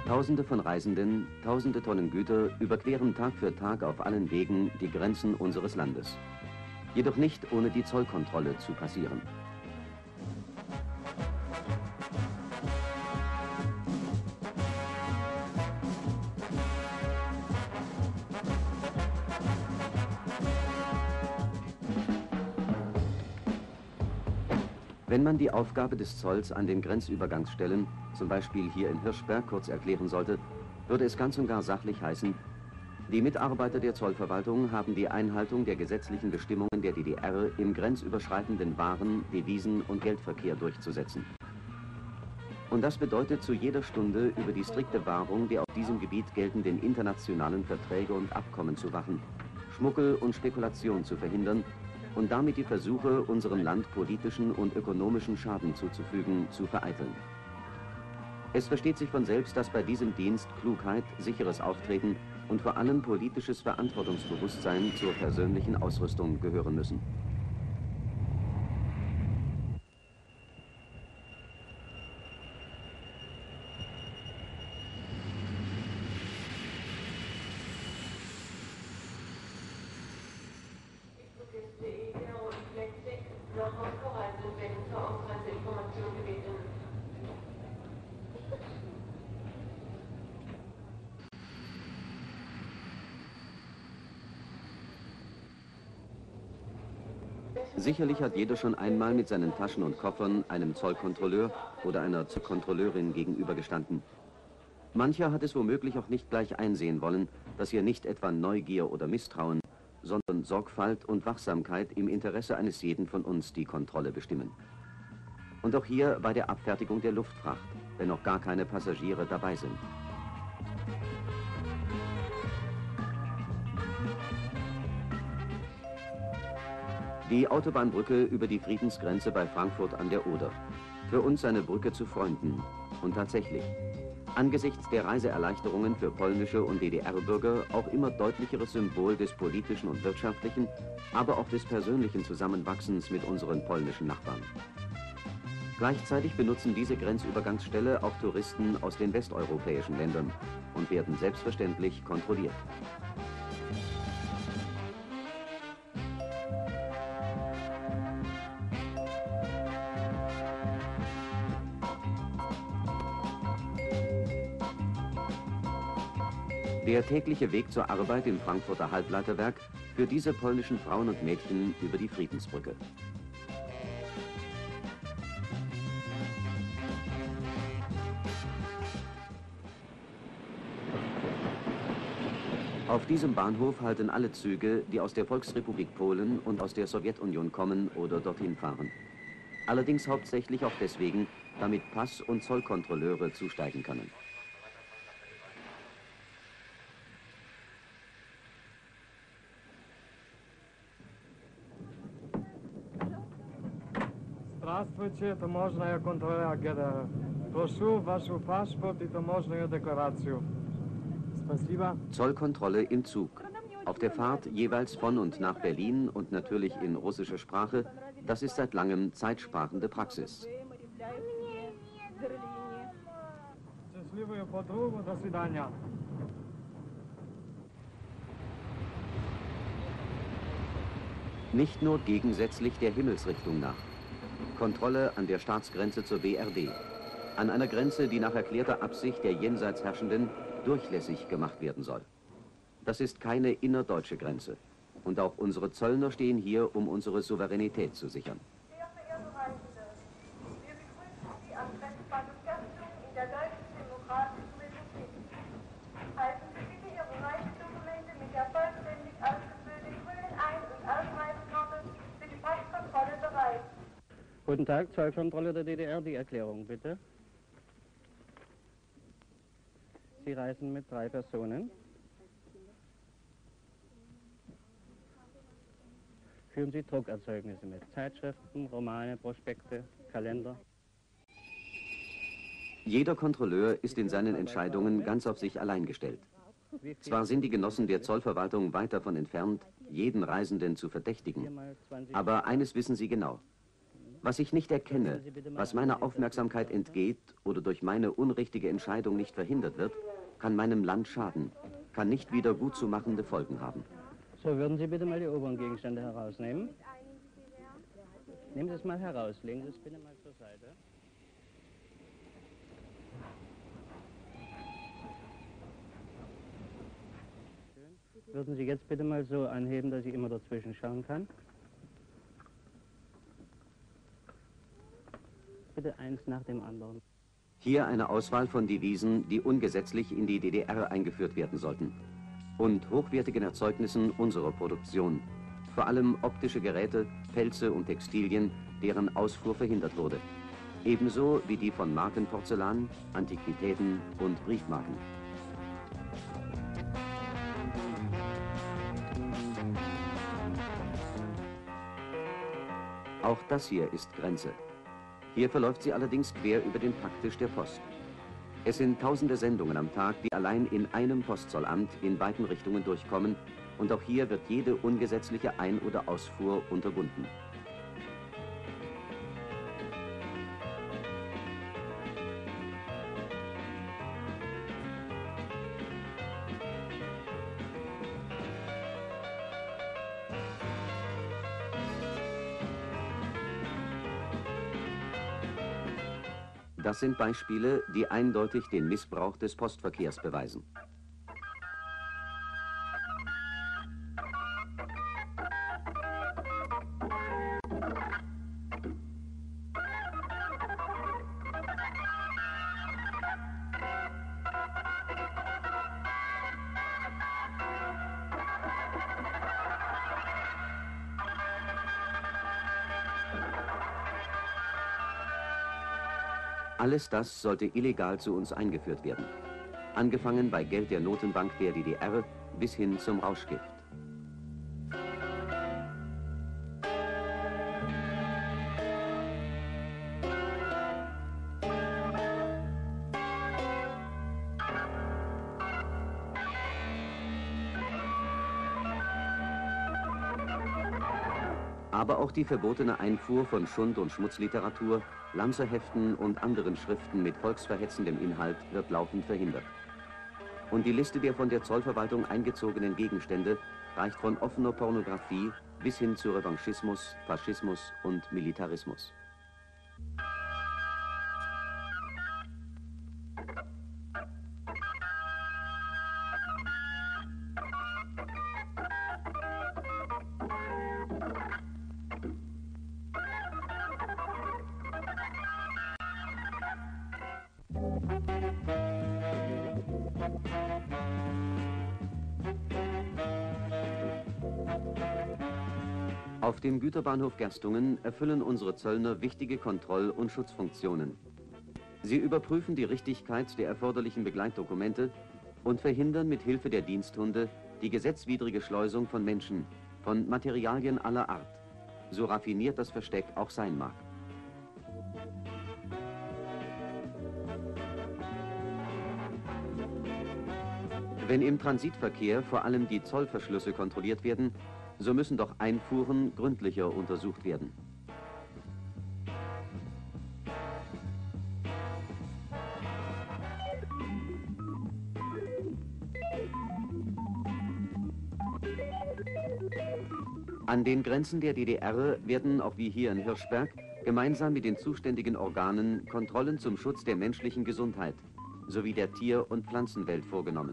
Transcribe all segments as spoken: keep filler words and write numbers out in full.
Tausende von Reisenden, tausende Tonnen Güter überqueren Tag für Tag auf allen Wegen die Grenzen unseres Landes. Jedoch nicht ohne die Zollkontrolle zu passieren. Wenn man die Aufgabe des Zolls an den Grenzübergangsstellen, zum Beispiel hier in Hirschberg, kurz erklären sollte, würde es ganz und gar sachlich heißen: Die Mitarbeiter der Zollverwaltung haben die Einhaltung der gesetzlichen Bestimmungen der D D R im grenzüberschreitenden Waren-, Devisen- und Geldverkehr durchzusetzen. Und das bedeutet, zu jeder Stunde über die strikte Wahrung der auf diesem Gebiet geltenden internationalen Verträge und Abkommen zu wachen, Schmuggel und Spekulation zu verhindern und damit die Versuche, unserem Land politischen und ökonomischen Schaden zuzufügen, zu vereiteln. Es versteht sich von selbst, dass bei diesem Dienst Klugheit, sicheres Auftreten und vor allem politisches Verantwortungsbewusstsein zur persönlichen Ausrüstung gehören müssen. Sicherlich hat jeder schon einmal mit seinen Taschen und Koffern einem Zollkontrolleur oder einer Zollkontrolleurin gegenübergestanden. Mancher hat es womöglich auch nicht gleich einsehen wollen, dass hier nicht etwa Neugier oder Misstrauen, sondern Sorgfalt und Wachsamkeit im Interesse eines jeden von uns die Kontrolle bestimmen. Und auch hier bei der Abfertigung der Luftfracht, wenn noch gar keine Passagiere dabei sind. Die Autobahnbrücke über die Friedensgrenze bei Frankfurt an der Oder. Für uns eine Brücke zu Freunden. Und tatsächlich, angesichts der Reiseerleichterungen für polnische und D D R-Bürger auch immer deutlicheres Symbol des politischen und wirtschaftlichen, aber auch des persönlichen Zusammenwachsens mit unseren polnischen Nachbarn. Gleichzeitig benutzen diese Grenzübergangsstelle auch Touristen aus den westeuropäischen Ländern und werden selbstverständlich kontrolliert. Der tägliche Weg zur Arbeit im Frankfurter Halbleiterwerk führt diese polnischen Frauen und Mädchen über die Friedensbrücke. Auf diesem Bahnhof halten alle Züge, die aus der Volksrepublik Polen und aus der Sowjetunion kommen oder dorthin fahren. Allerdings hauptsächlich auch deswegen, damit Pass- und Zollkontrolleure zusteigen können. Здравствуйте, таможенная контроля гэ дэ эр. Прошу вашу паспорт и таможенную декларацию. Спасибо. Zollkontrolle im Zug. Auf der Fahrt jeweils von und nach Berlin und natürlich in russischer Sprache, das ist seit langem zeitsparende Praxis. Счастливую подругу, до свидания. Nicht nur gegensätzlich der Himmelsrichtung nach. Kontrolle an der Staatsgrenze zur B R D. An einer Grenze, die nach erklärter Absicht der jenseits Herrschenden durchlässig gemacht werden soll. Das ist keine innerdeutsche Grenze. Und auch unsere Zöllner stehen hier, um unsere Souveränität zu sichern. Sehr verehrte Reisende, wir begrüßen Sie am Grenzbahnhof Gerstungen in der Deutschen Demokratischen Republik. Halten Sie bitte Ihre Reisedokumente mit der vollständig ausgefüllten grünen Ein- und Ausreisekarte für die Passkontrolle bereit. Guten Tag, Zollkontrolle der D D R, die Erklärung bitte. Sie reisen mit drei Personen. Führen Sie Druckerzeugnisse mit, Zeitschriften, Romane, Prospekte, Kalender. Jeder Kontrolleur ist in seinen Entscheidungen ganz auf sich allein gestellt. Zwar sind die Genossen der Zollverwaltung weit davon entfernt, jeden Reisenden zu verdächtigen, aber eines wissen sie genau. Was ich nicht erkenne, was meiner Aufmerksamkeit entgeht oder durch meine unrichtige Entscheidung nicht verhindert wird, kann meinem Land schaden, kann nicht wieder gutzumachende Folgen haben. So, würden Sie bitte mal die oberen Gegenstände herausnehmen? Nehmen Sie es mal heraus, legen Sie es bitte mal zur Seite. Schön. Würden Sie jetzt bitte mal so anheben, dass ich immer dazwischen schauen kann? Bitte eins nach dem anderen. Hier eine Auswahl von Devisen, die ungesetzlich in die D D R eingeführt werden sollten. Und hochwertigen Erzeugnissen unserer Produktion. Vor allem optische Geräte, Pelze und Textilien, deren Ausfuhr verhindert wurde. Ebenso wie die von Markenporzellan, Antiquitäten und Briefmarken. Auch das hier ist Grenze. Hier verläuft sie allerdings quer über den Packtisch der Post. Es sind tausende Sendungen am Tag, die allein in einem Postzollamt in beiden Richtungen durchkommen, und auch hier wird jede ungesetzliche Ein- oder Ausfuhr unterbunden. Das sind Beispiele, die eindeutig den Missbrauch des Postverkehrs beweisen. Alles das sollte illegal zu uns eingeführt werden. Angefangen bei Geld der Notenbank der D D R bis hin zum Rauschgift. Aber auch die verbotene Einfuhr von Schund- und Schmutzliteratur, Lanzerheften und anderen Schriften mit volksverhetzendem Inhalt wird laufend verhindert. Und die Liste der von der Zollverwaltung eingezogenen Gegenstände reicht von offener Pornografie bis hin zu Revanchismus, Faschismus und Militarismus. Auf dem Güterbahnhof Gerstungen erfüllen unsere Zöllner wichtige Kontroll- und Schutzfunktionen. Sie überprüfen die Richtigkeit der erforderlichen Begleitdokumente und verhindern mit Hilfe der Diensthunde die gesetzwidrige Schleusung von Menschen, von Materialien aller Art, so raffiniert das Versteck auch sein mag. Wenn im Transitverkehr vor allem die Zollverschlüsse kontrolliert werden, so müssen doch Einfuhren gründlicher untersucht werden. An den Grenzen der D D R werden, auch wie hier in Hirschberg, gemeinsam mit den zuständigen Organen Kontrollen zum Schutz der menschlichen Gesundheit sowie der Tier- und Pflanzenwelt vorgenommen.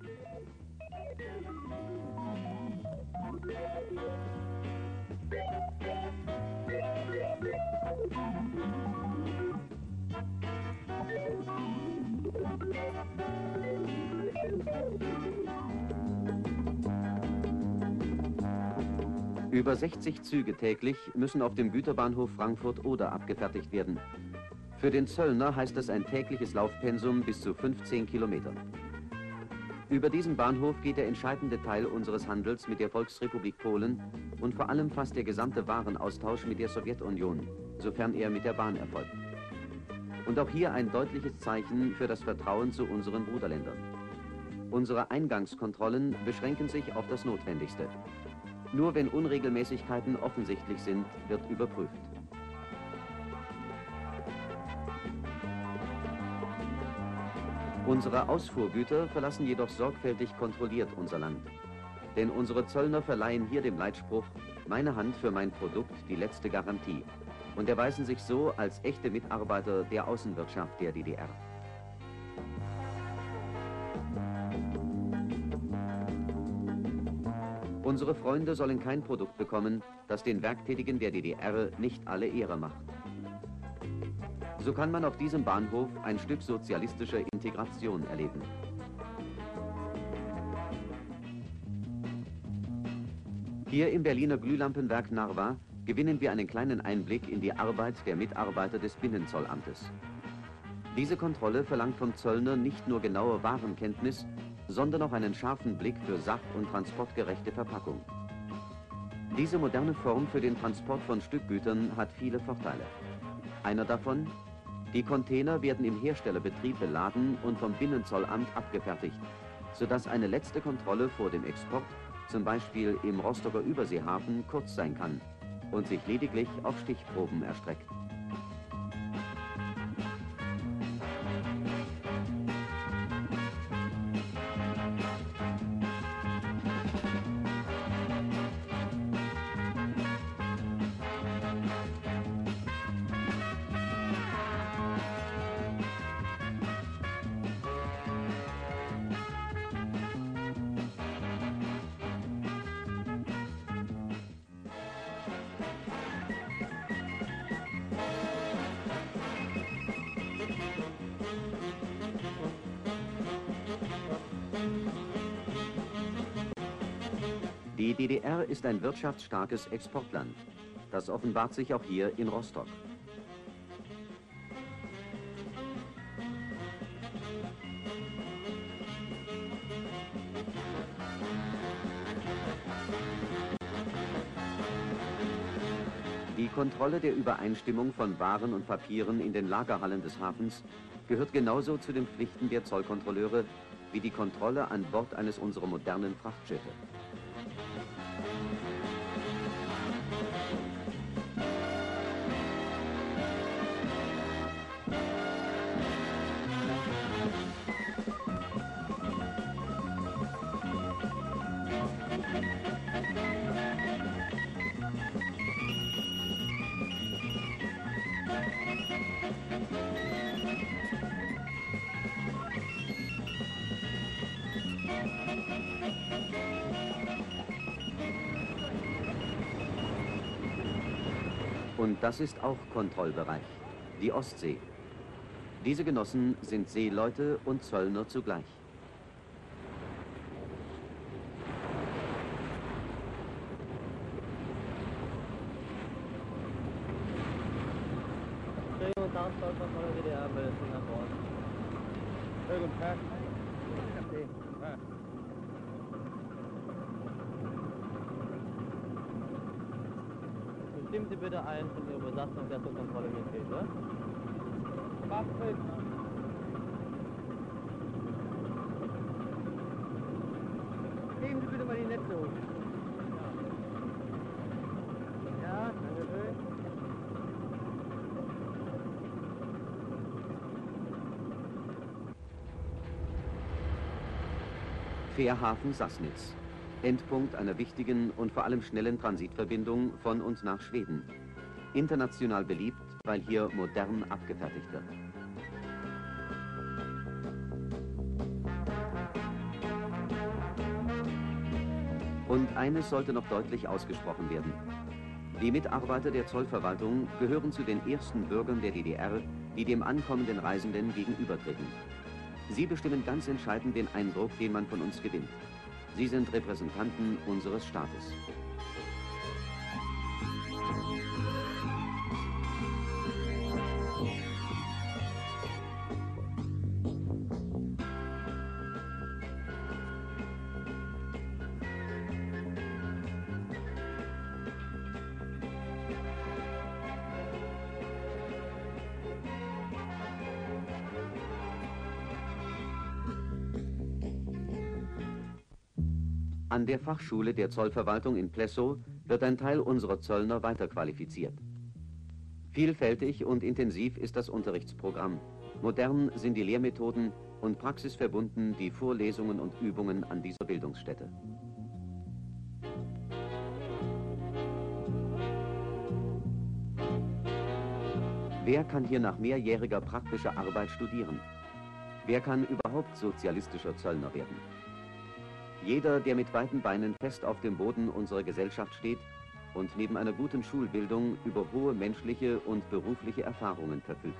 Über sechzig Züge täglich müssen auf dem Güterbahnhof Frankfurt-Oder abgefertigt werden. Für den Zöllner heißt das ein tägliches Laufpensum bis zu fünfzehn Kilometern. Über diesen Bahnhof geht der entscheidende Teil unseres Handels mit der Volksrepublik Polen und vor allem fast der gesamte Warenaustausch mit der Sowjetunion, sofern er mit der Bahn erfolgt. Und auch hier ein deutliches Zeichen für das Vertrauen zu unseren Bruderländern. Unsere Eingangskontrollen beschränken sich auf das Notwendigste. Nur wenn Unregelmäßigkeiten offensichtlich sind, wird überprüft. Unsere Ausfuhrgüter verlassen jedoch sorgfältig kontrolliert unser Land. Denn unsere Zöllner verleihen hier dem Leitspruch, meine Hand für mein Produkt die letzte Garantie, und erweisen sich so als echte Mitarbeiter der Außenwirtschaft der D D R. Unsere Freunde sollen kein Produkt bekommen, das den Werktätigen der D D R nicht alle Ehre macht. So kann man auf diesem Bahnhof ein Stück sozialistischer Integration erleben. Hier im Berliner Glühlampenwerk Narva gewinnen wir einen kleinen Einblick in die Arbeit der Mitarbeiter des Binnenzollamtes. Diese Kontrolle verlangt vom Zöllner nicht nur genaue Warenkenntnis, sondern auch einen scharfen Blick für sach- und transportgerechte Verpackung. Diese moderne Form für den Transport von Stückgütern hat viele Vorteile. Einer davon: die Container werden im Herstellerbetrieb beladen und vom Binnenzollamt abgefertigt, sodass eine letzte Kontrolle vor dem Export, zum Beispiel im Rostocker Überseehafen, kurz sein kann und sich lediglich auf Stichproben erstreckt. Die D D R ist ein wirtschaftsstarkes Exportland. Das offenbart sich auch hier in Rostock. Die Kontrolle der Übereinstimmung von Waren und Papieren in den Lagerhallen des Hafens gehört genauso zu den Pflichten der Zollkontrolleure wie die Kontrolle an Bord eines unserer modernen Frachtschiffe. Und das ist auch Kontrollbereich, die Ostsee. Diese Genossen sind Seeleute und Zöllner zugleich. Guten Tag, von der D D R, bitte nach Bord. Guten Tag. Okay. Stimmen Sie bitte ein von Ihrer Besatzung, der zur Kontrolle mitgeht, oder? Waffen. Geben Sie bitte mal die Netze hoch. Ja, danke schön. Fährhafen Sassnitz. Endpunkt einer wichtigen und vor allem schnellen Transitverbindung von und nach Schweden. International beliebt, weil hier modern abgefertigt wird. Und eines sollte noch deutlich ausgesprochen werden. Die Mitarbeiter der Zollverwaltung gehören zu den ersten Bürgern der D D R, die dem ankommenden Reisenden gegenübertreten. Sie bestimmen ganz entscheidend den Eindruck, den man von uns gewinnt. Sie sind Repräsentanten unseres Staates. An der Fachschule der Zollverwaltung in Plessow wird ein Teil unserer Zöllner weiterqualifiziert. Vielfältig und intensiv ist das Unterrichtsprogramm. Modern sind die Lehrmethoden und praxisverbunden die Vorlesungen und Übungen an dieser Bildungsstätte. Wer kann hier nach mehrjähriger praktischer Arbeit studieren? Wer kann überhaupt sozialistischer Zöllner werden? Jeder, der mit beiden Beinen fest auf dem Boden unserer Gesellschaft steht und neben einer guten Schulbildung über hohe menschliche und berufliche Erfahrungen verfügt.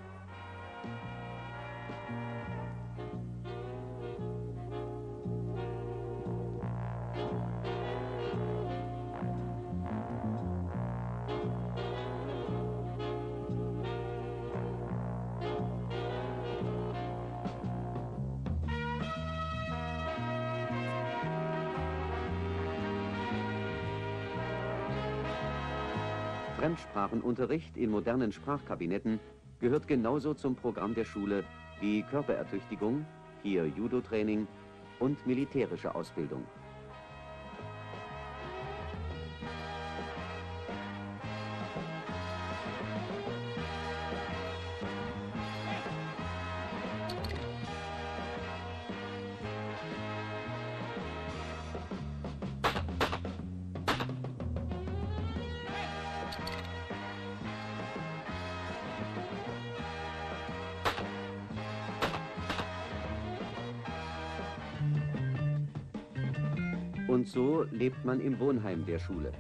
Fremdsprachenunterricht in modernen Sprachkabinetten gehört genauso zum Programm der Schule wie Körperertüchtigung, hier Judo-Training und militärische Ausbildung. Und so lebt man im Wohnheim der Schule.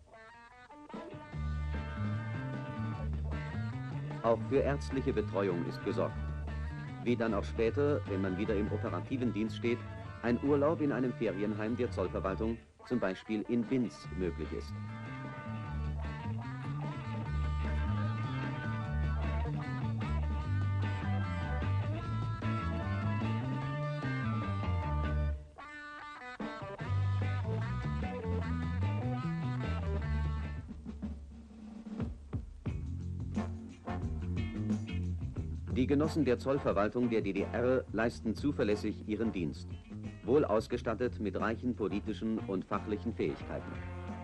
Auch für ärztliche Betreuung ist gesorgt. Wie dann auch später, wenn man wieder im operativen Dienst steht, ein Urlaub in einem Ferienheim der Zollverwaltung, zum Beispiel in Binz, möglich ist. Die Genossen der Zollverwaltung der D D R leisten zuverlässig ihren Dienst, wohl ausgestattet mit reichen politischen und fachlichen Fähigkeiten.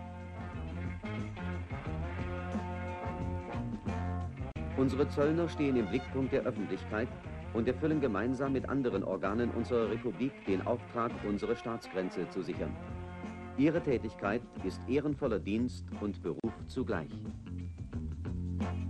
Unsere Zöllner stehen im Blickpunkt der Öffentlichkeit und erfüllen gemeinsam mit anderen Organen unserer Republik den Auftrag, unsere Staatsgrenze zu sichern. Ihre Tätigkeit ist ehrenvoller Dienst und Beruf zugleich.